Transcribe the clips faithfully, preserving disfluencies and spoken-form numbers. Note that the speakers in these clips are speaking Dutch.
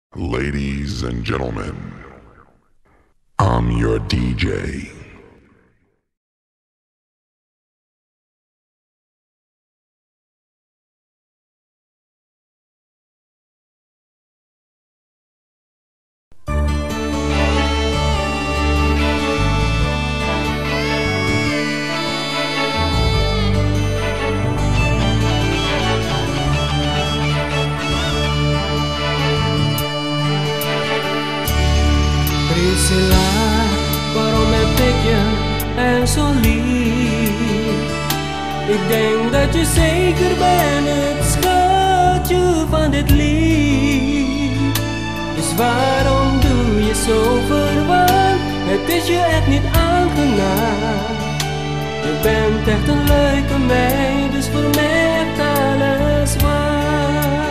Ladies and gentlemen, I'm your D J. Priscilla, waarom heb ik je er zo lief? Ik denk dat je zeker bent het schatje van dit lied. Dus waarom doe je zo verwant? Het is je echt niet aangenaam. Je bent echt een leuke meid, dus voor mij echt alles waar.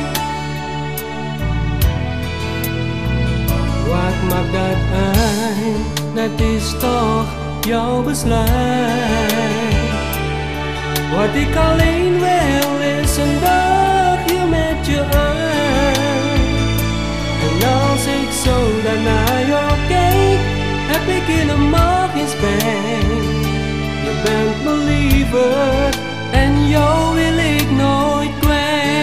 Wat maakt dat uit? Dat is toch jouw besluit. Wat ik alleen wil is een dagje met je uit. En als ik zo dan naar jou kijk, heb ik helemaal geen spijt. Je bent mijn lieverd en jou wil ik nooit kwijt.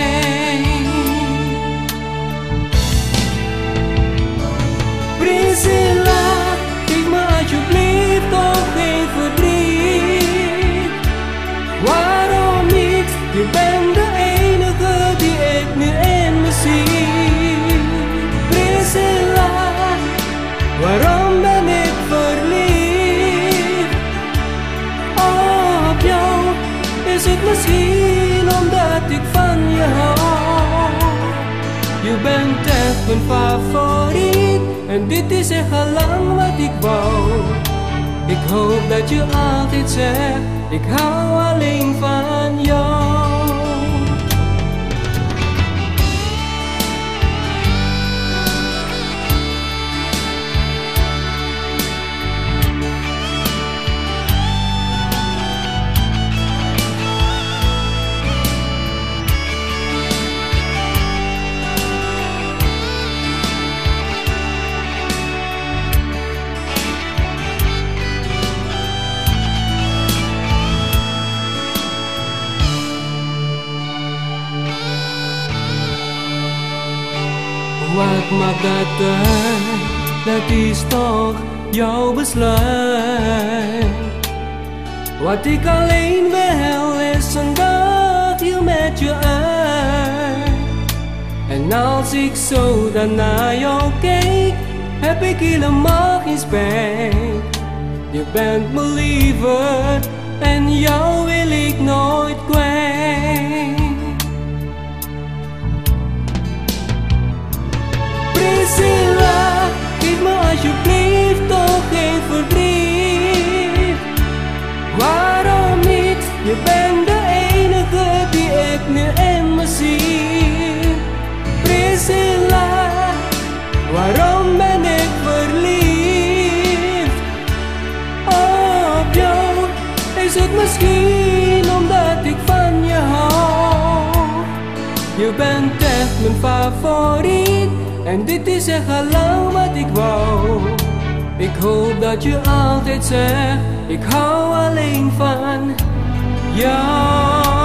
Priscilla, geef me alsjeblieft toch geen verdriet. Waarom niet? Je bent de enige die ik nu in me zie. Priscilla, waarom ben ik verliefd op jou? Is het misschien omdat ik van je hou? Je bent echt mijn favoriet en dit is echt al lang wat ik wou. Ik hoop dat je altijd zegt, ik hou alleen van jou. Wat maakt dat uit? Dat is toch jouw besluit. Wat ik alleen wil is een dagje met je uit. En als ik zo dan naar jou kijk, heb ik helemaal geen spijt. Je bent mijn lieverd en jou wil ik nooit kwijt. Priscilla, geef me alsjeblieft toch geen verdriet. Waarom niet? Je bent de enige die ik nu in me zie. Priscilla, waarom ben ik verliefd op jou? Is het misschien omdat ik van je hou? Je bent echt mijn favoriet en dit is echt al lang wat ik wou. Ik hoop dat je altijd zegt, ik hou alleen van jou.